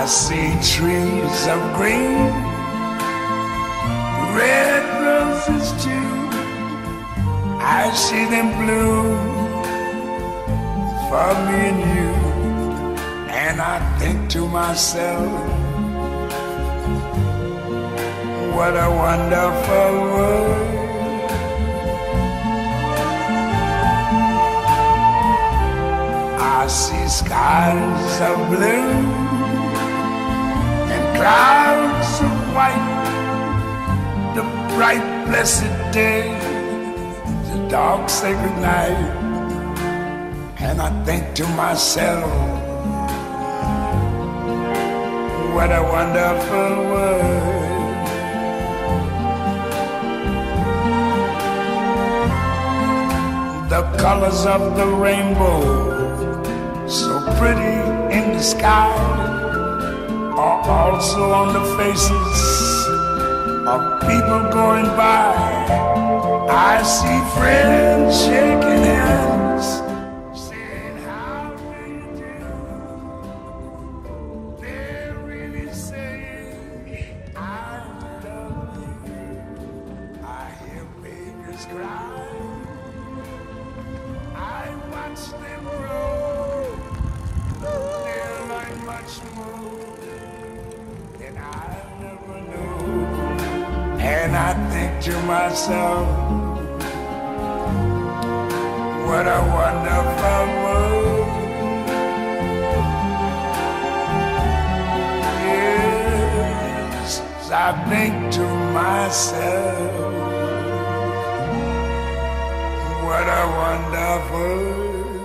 see trees of green, red roses too. I see them bloom for me and you. And I think to myself, what a wonderful world. I see skies of blue and clouds of white, the bright blessed day, the dark sacred night. And I think to myself, what a wonderful world. The colors of the rainbow, so pretty in the sky, are also on the faces of people going by. I see friends shaking hands, saying how do you do. They're really saying I love you. I hear babies cry, I watch them grow. They'll learn much more than I never knew. And I think to myself, what a wonderful world. Yes, I think to myself, what a wonderful world.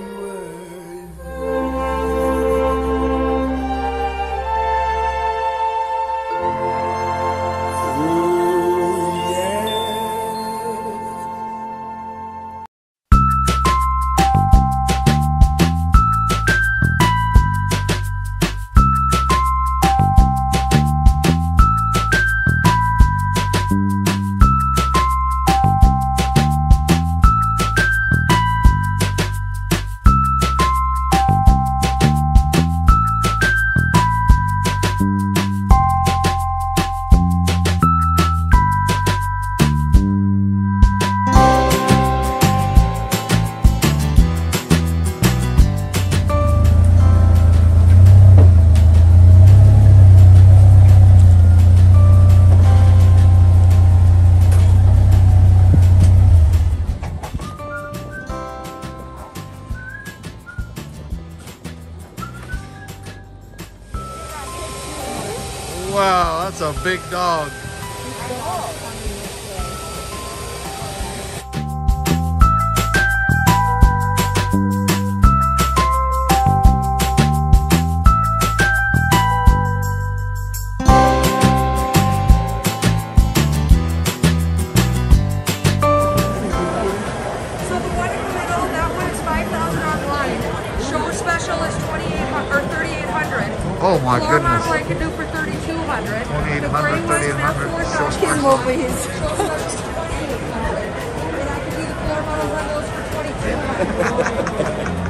Wow, that's a big dog. Oh my goodness. Floor model I can do for $3,200. 2,800, 3,800. Show special. Movies. Show special is $2,800. And I can do the floor models on those for $2,200.